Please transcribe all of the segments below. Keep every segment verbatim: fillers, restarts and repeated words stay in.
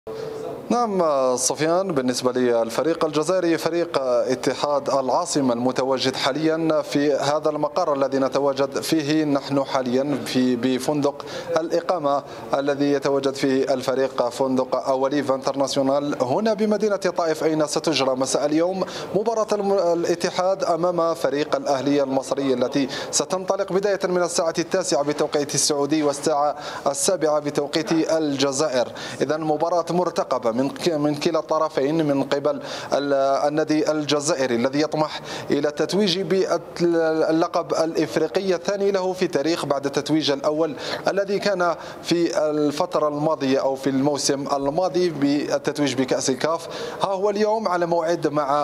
نعم سفيان، بالنسبة للفريق الجزائري فريق اتحاد العاصمة المتواجد حاليا في هذا المقر الذي نتواجد فيه نحن حاليا في بفندق الإقامة الذي يتواجد فيه الفريق، فندق أوليف انترناسيونال هنا بمدينة طائف، أين ستجرى مساء اليوم مباراة الاتحاد أمام فريق الأهلية المصري التي ستنطلق بداية من الساعة التاسعة بتوقيت السعودي والساعة السابعة بتوقيت الجزائر. إذا مباراة مرتقبة من من كلا الطرفين من قبل النادي الجزائري الذي يطمح الى التتويج باللقب الافريقي الثاني له في تاريخ بعد التتويج الاول الذي كان في الفتره الماضيه او في الموسم الماضي بالتتويج بكاس الكاف. ها هو اليوم على موعد مع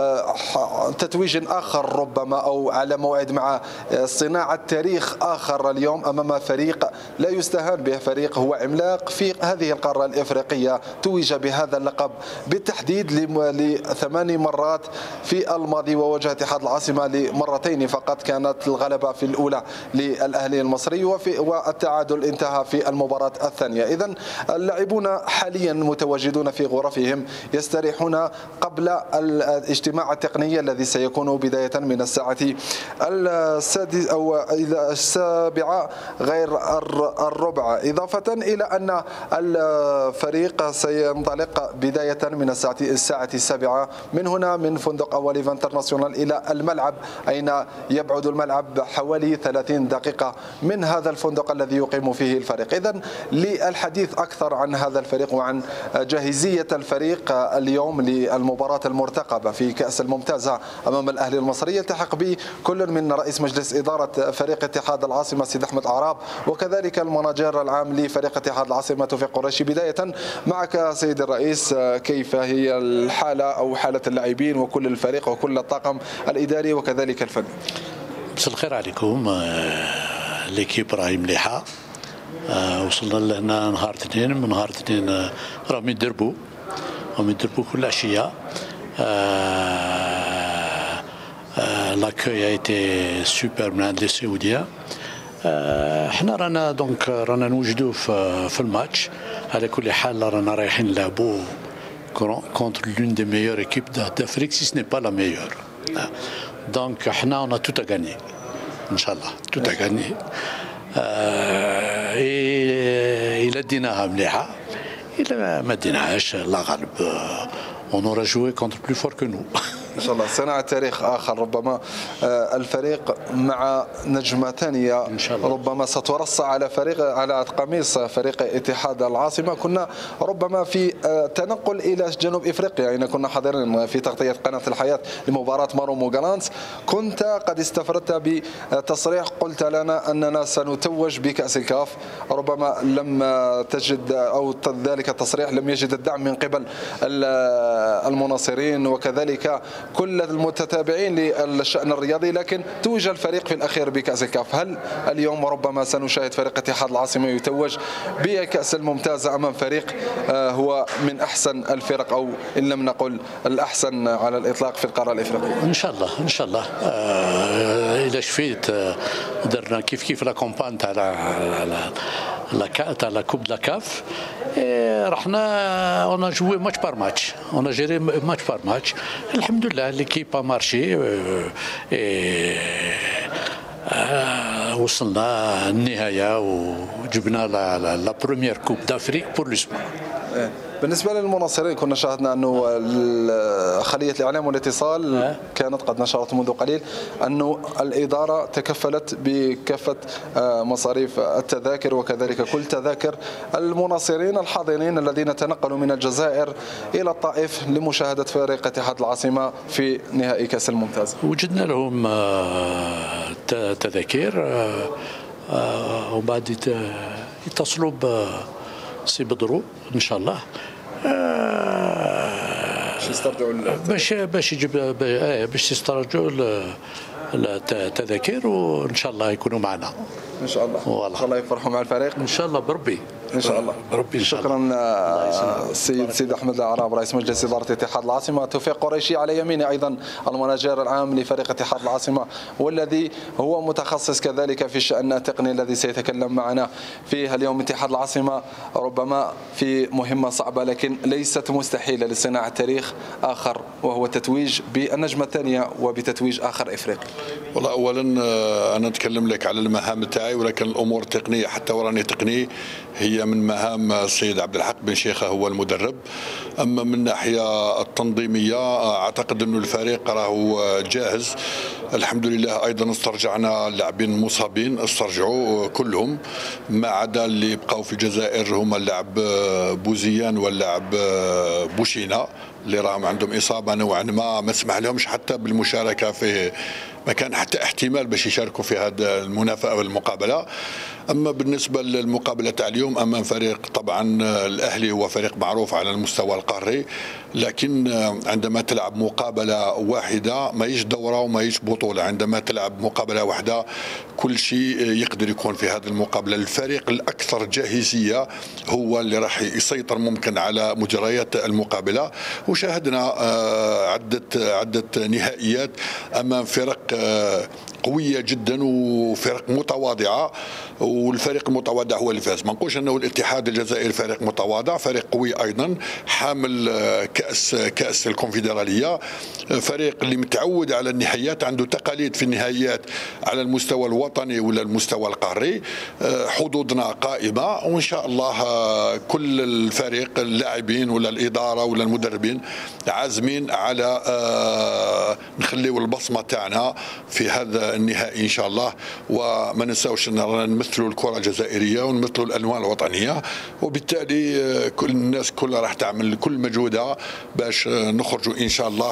تتويج اخر ربما، او على موعد مع صناعه تاريخ اخر اليوم امام فريق لا يستهان به، فريق هو عملاق في هذه القاره الافريقيه، توج بهذا اللقب بالتحديد لثماني مرات في الماضي، وواجه اتحاد العاصمة لمرتين فقط، كانت الغلبة في الأولى للأهلي المصري وفي والتعادل انتهى في المباراة الثانية. إذا اللاعبون حاليا متواجدون في غرفهم يستريحون قبل الاجتماع التقني الذي سيكون بداية من الساعة السادسة أو السابعة غير الربع، إضافة إلى أن الفريق سينطلق بداية من الساعة الساعة السابعة من هنا من فندق أوليف انترناسيونال إلى الملعب، أين يبعد الملعب حوالي ثلاثين دقيقة من هذا الفندق الذي يقيم فيه الفريق. إذن للحديث أكثر عن هذا الفريق وعن جاهزية الفريق اليوم للمباراة المرتقبة في كأس الممتازة أمام الأهلي المصري، يلتحق به كل من رئيس مجلس إدارة فريق اتحاد العاصمة سيد أحمد أعراب، وكذلك المناجر العام لفريق اتحاد العاصمة توفيق قريشي. بداية معك سيد الرئيس، كيف هي الحالة أو حالة اللاعبين وكل الفريق وكل الطاقم الإداري وكذلك الفني؟ مساء الخير عليكم. ليكيب راهي مليحة، وصلنا لهنا نهار اثنين، من نهار اثنين راهم يدربوا راهم يدربوا كل عشية. لاكوي ايتي سوبر من عند لي سعودية. احنا رانا دونك رانا نوجدوا في في الماتش. على كل حال رانا رايحين نلعبوا كونتر لون دي ميور ايكيب d'Afrique si ce n'est pas la meilleure. دونك احنا اون توت ا غاني ان شاء الله، توت ا غاني. الى ديناها مليحه، الى ما ديناهاش لا غالب اون اورا جوي كونتر بلو فور كو نو. إن شاء الله صناعة تاريخ آخر، ربما الفريق مع نجمة ثانية إن شاء الله ربما سترصع على فريق على قميص فريق اتحاد العاصمة. كنا ربما في تنقل إلى جنوب إفريقيا، يعني كنا حاضرين في تغطية قناة الحياة لمباراة مارومو غالانس، كنت قد استفردت بتصريح قلت لنا أننا سنتوج بكأس الكاف، ربما لم تجد أو ذلك التصريح لم يجد الدعم من قبل المناصرين وكذلك كل المتتابعين للشأن الرياضي، لكن توج الفريق في الأخير بكأس الكاف. هل اليوم ربما سنشاهد فريق اتحاد العاصمة يتوج بكأس الممتازة أمام فريق هو من أحسن الفرق أو إن لم نقل الأحسن على الإطلاق في القارة الإفريقية؟ إن شاء الله إن شاء الله. إذا شفيت درنا كيف كيف لا كومبان تاع لا تاع لا كوب لا كاف، رحنا اون جوي ماتش بار ماتش، اون جيري ماتش بار ماتش. الحمد لله ليكيب ا مارشي، وصلنا النهايه وجبنا لا بروميير كوب دافريك بور لوسبور. بالنسبة للمناصرين كنا شاهدنا أنه خلية الإعلام والاتصال كانت قد نشرت منذ قليل أنه الإدارة تكفلت بكافة مصاريف التذاكر وكذلك كل تذاكر المناصرين الحاضرين الذين تنقلوا من الجزائر إلى الطائف لمشاهدة فريق اتحاد العاصمة في نهائي كأس الممتاز. وجدنا لهم تذاكر وبعد يتصلوا سي بدرو ان شاء الله باش يسترجعوا باش باش يجيب باش يسترجعوا التذاكر، وان شاء الله يكونوا معنا ان شاء الله. ان شاء الله يفرحوا مع الفريق ان شاء الله بربي. ان شاء الله. ربي شكرا السيد سيد احمد العراب رئيس مجلس اداره اتحاد العاصمه. توفيق قريشي على يميني ايضا المناجر العام لفريق اتحاد العاصمه، والذي هو متخصص كذلك في الشان التقني، الذي سيتكلم معنا فيه اليوم. اتحاد العاصمه ربما في مهمه صعبه لكن ليست مستحيله لصناعه تاريخ اخر، وهو التتويج بالنجمه الثانيه وبتتويج اخر افريقي. والله اولا انا نتكلم لك على المهام تاعي، ولكن الامور التقنيه حتى وراني تقني هي من مهام السيد عبد الحق بن شيخه هو المدرب. اما من الناحيه التنظيميه اعتقد انه الفريق راهو جاهز الحمد لله. ايضا استرجعنا اللاعبين المصابين، استرجعوا كلهم ما عدا اللي بقاو في الجزائر هما اللاعب بوزيان واللاعب بوشينا اللي راهم عندهم اصابه نوعا ما ما تسمح لهمش حتى بالمشاركه في، ما كان حتى احتمال باش يشاركوا في هذا المنافسه والمقابله. اما بالنسبه للمقابله تاع اليوم امام فريق طبعا الاهلي هو فريق معروف على المستوى القاري، لكن عندما تلعب مقابله واحده ما يجي دوره وما يجي بطوله، عندما تلعب مقابله واحده كل شيء يقدر يكون في هذه المقابله. الفريق الاكثر جاهزيه هو اللي راح يسيطر ممكن على مجريات المقابله. وشاهدنا عده عده نهائيات امام فرق قويه جدا وفرق متواضعه، والفريق المتواضع هو اللي فاز. ما نقولش انه الاتحاد الجزائري فريق متواضع، فريق قوي ايضا حامل كاس كاس الكونفدراليه، فريق اللي متعود على النهائيات، عنده تقاليد في النهائيات على المستوى الوطني ولا المستوى القاري. حظوظنا قائمه وان شاء الله كل الفريق اللاعبين ولا الاداره ولا المدربين عازمين على نخليوا البصمه تاعنا في هذا النهائي ان شاء الله. وما ننساوش ان نمثلوا الكره الجزائريه ونمثلوا الالوان الوطنيه، وبالتالي كل الناس كلها راح تعمل كل مجهودها باش نخرجوا ان شاء الله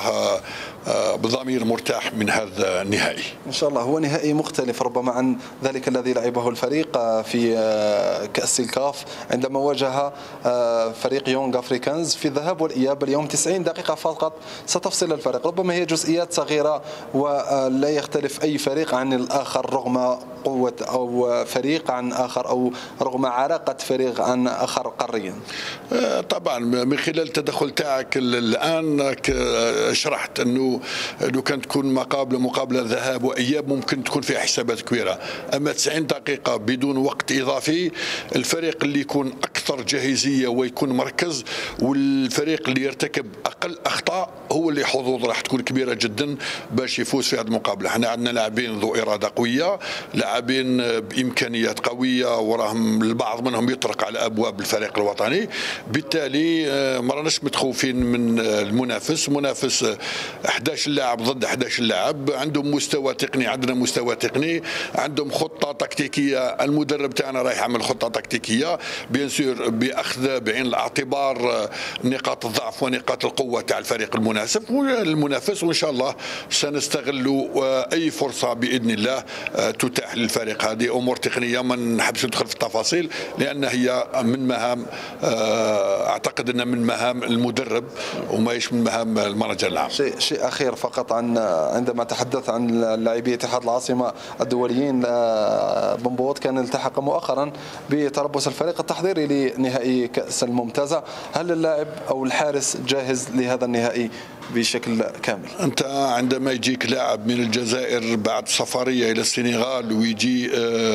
بضمير مرتاح من هذا النهائي ان شاء الله. هو نهائي مختلف ربما عن ذلك الذي لعبه الفريق في كاس الكاف عندما واجه فريق يونغ افريكانز في الذهاب والاياب. اليوم تسعين دقيقه فقط ستفصل الفريق، ربما هي جزئيات صغيره ولا يختلف اي فريق عن الاخر رغم قوه او فريق عن اخر او رغم عراقه فريق عن اخر قاريا. طبعا من خلال التدخل تاعك الان شرحت انه لو كانت تكون مقابله مقابله ذهاب واياب ممكن تكون فيها حسابات كبيره، اما تسعين دقيقه بدون وقت اضافي الفريق اللي يكون اكثر جاهزيه ويكون مركز، والفريق اللي يرتكب اقل اخطاء هو اللي حظوظ راح تكون كبيره جدا باش يفوز في هذه المقابله. احنا عندنا لاعبين ذو اراده قويه، لاعبين بامكانيات قويه، وراهم البعض منهم يطرق على ابواب الفريق الوطني. بالتالي ما راناش متخوفين من المنافس، منافس احد عشر لاعب ضد احد عشر لاعب، عندهم مستوى تقني، عندنا مستوى تقني، عندهم خطه تكتيكيه، المدرب تاعنا راح يعمل خطه تكتيكيه بيان سور باخذ بعين الاعتبار نقاط الضعف ونقاط القوه تاع الفريق المناسب والمنافس، وان شاء الله سنستغل اي فرصه باذن الله تتاح للفريق. هذه امور تقنيه ما نحبش ندخل في التفاصيل لان هي من مهام، اعتقد انها من مهام المدرب وماهيش من مهام المانجر العام. شيء شيء اخير فقط عن عندما تحدث عن لاعبي اتحاد العاصمه الدوليين، بنبوط كان التحق مؤخرا بتربص الفريق التحضيري لنهائي كاس الممتازه. هل اللاعب او الحارس جاهز لهذا النهائي بشكل كامل؟ انت عندما يجيك لاعب من الجزائر بعد سفريه الى السنغال ويجي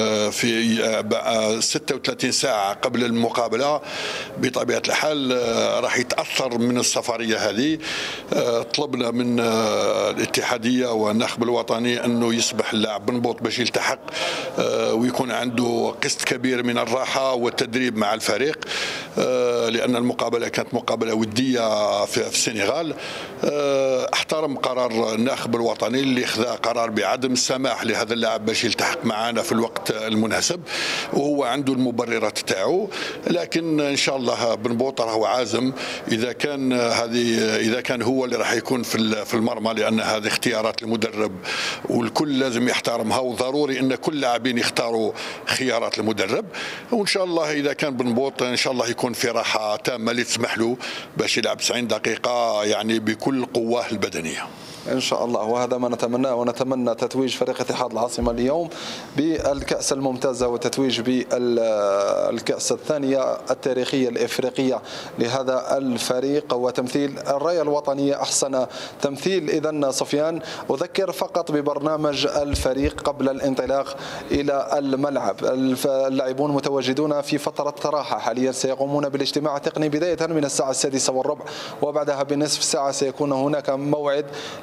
في ستة وثلاثين ساعه قبل المقابله بطبيعه الحال راح يتاثر من السفريه هذه. طلبنا من الاتحاديه والناخب الوطني انه يسمح اللاعب بنبوط باش يلتحق ويكون عنده قسط كبير من الراحه والتدريب مع الفريق، لان المقابله كانت مقابله وديه في السنغال. احترم قرار الناخب الوطني اللي خذا قرار بعدم السماح لهذا اللاعب باش يلتحق معنا في الوقت المناسب، وهو عنده المبررات تاعو. لكن ان شاء الله بنبوط راهو عازم اذا كان هذه اذا كان هو اللي راح يكون في في المرمى، لان هذه اختيارات المدرب والكل لازم يحترمها، وضروري ان كل لاعبين يختاروا خيارات المدرب. وان شاء الله اذا كان بنبوط ان شاء الله يكون في راحه تامه اللي تسمح له باش يلعب تسعين دقيقه يعني بكل قواه البدنيه. إن شاء الله، وهذا ما نتمناه، ونتمنى تتويج فريق اتحاد العاصمة اليوم بالكأس الممتازة وتتويج بالكأس الثانية التاريخية الإفريقية لهذا الفريق وتمثيل الراية الوطنية أحسن تمثيل. إذن سفيان، أذكر فقط ببرنامج الفريق قبل الانطلاق إلى الملعب. اللاعبون متواجدون في فترة راحة حاليا، سيقومون بالاجتماع التقني بداية من الساعة السادسة والربع، وبعدها بنصف ساعة سيكون هناك موعد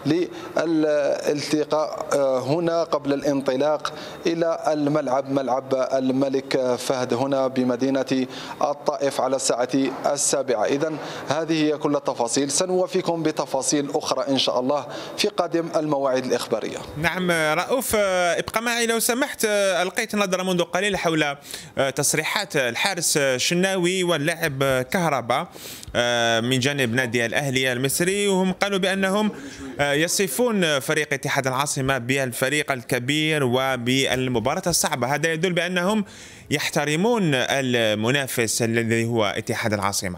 للالتقاء هنا قبل الانطلاق إلى الملعب، ملعب الملك فهد هنا بمدينة الطائف على الساعة السابعة. إذن هذه هي كل التفاصيل، سنوافيكم بتفاصيل أخرى إن شاء الله في قادم المواعيد الإخبارية. نعم رؤوف، ابقى معي لو سمحت. ألقيت نظرة منذ قليل حول تصريحات الحارس الشناوي واللاعب كهرباء من جانب نادي الأهلي المصري، وهم قالوا بأنهم يصفون فريق اتحاد العاصمة بالفريق الكبير وبالمباراة الصعبة. هذا يدل بأنهم يحترمون المنافس الذي هو اتحاد العاصمة.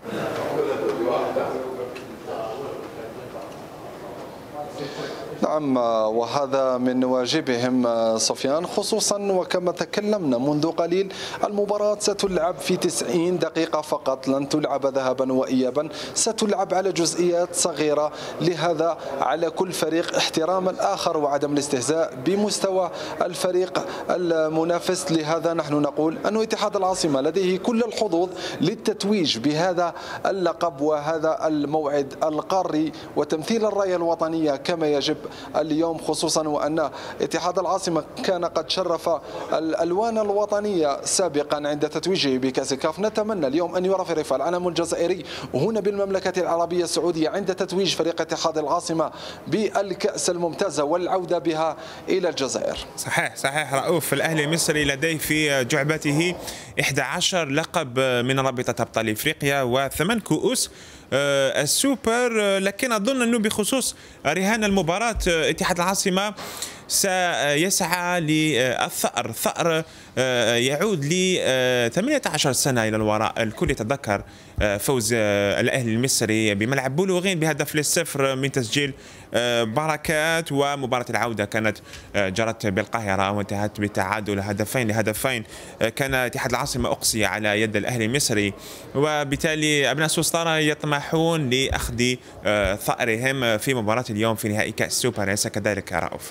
نعم، وهذا من واجبهم سفيان، خصوصا وكما تكلمنا منذ قليل المباراة ستلعب في تسعين دقيقة فقط، لن تلعب ذهابا وإيابا، ستلعب على جزئيات صغيرة، لهذا على كل فريق احترام الآخر وعدم الاستهزاء بمستوى الفريق المنافس. لهذا نحن نقول أن اتحاد العاصمة لديه كل الحظوظ للتتويج بهذا اللقب وهذا الموعد القاري وتمثيل الراية الوطنية كما يجب اليوم، خصوصا وأن اتحاد العاصمة كان قد شرف الألوان الوطنية سابقا عند تتويجه بكأس كاف. نتمنى اليوم أن يرفرف العلم الجزائري هنا بالمملكة العربية السعودية عند تتويج فريق اتحاد العاصمة بالكأس الممتازة والعودة بها إلى الجزائر. صحيح صحيح رؤوف، الأهلي المصري لديه في جعبته إحدى عشر لقب من رابطة أبطال إفريقيا وثمان كؤوس السوبر، لكن أظن أنه بخصوص رهان المباراة اتحاد العاصمة سيسعى للثأر. الثأر يعود ل ثمانية عشر سنة إلى الوراء. الكل يتذكر فوز الأهلي المصري بملعب بولوغين بهدف للصفر من تسجيل بركات، ومباراة العودة كانت جرت بالقاهرة وانتهت بتعادل هدفين لهدفين. كان اتحاد العاصمة أقصي على يد الأهلي المصري، وبالتالي أبناء سوسطارة يطمحون لأخذ ثأرهم في مباراة اليوم في نهائي كأس السوبر، أليس كذلك يا رؤوف؟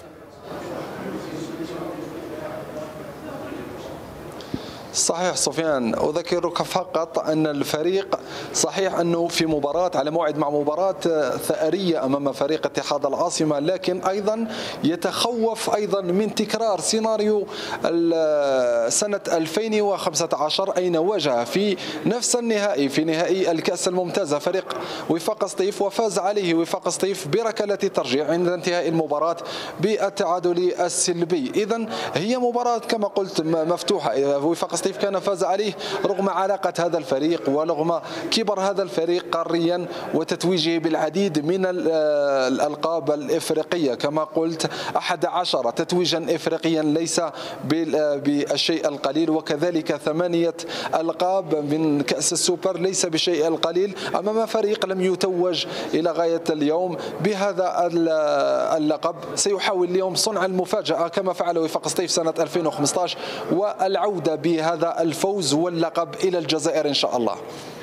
صحيح سفيان، أذكرك فقط أن الفريق صحيح أنه في مباراة على موعد مع مباراة ثأرية أمام فريق اتحاد العاصمة، لكن أيضا يتخوف أيضا من تكرار سيناريو سنة ألفين وخمسة عشر أين واجه في نفس النهائي في نهائي الكأس الممتازة فريق وفاق سطيف وفاز عليه وفاق سطيف بركلة ترجيح عند انتهاء المباراة بالتعادل السلبي. إذن هي مباراة كما قلت مفتوحة، وفاق سطيف كان فاز عليه رغم علاقة هذا الفريق ورغم كبر هذا الفريق قاريا وتتويجه بالعديد من الألقاب الإفريقية. كما قلت أحد عشر تتويجا إفريقيا ليس بالشيء القليل، وكذلك ثمانية ألقاب من كأس السوبر ليس بشيء القليل أمام فريق لم يتوج إلى غاية اليوم بهذا اللقب. سيحاول اليوم صنع المفاجأة كما فعل وفاق سطيف سنة ألفين وخمسة عشر والعودة بهذا الفوز واللقب إلى الجزائر إن شاء الله.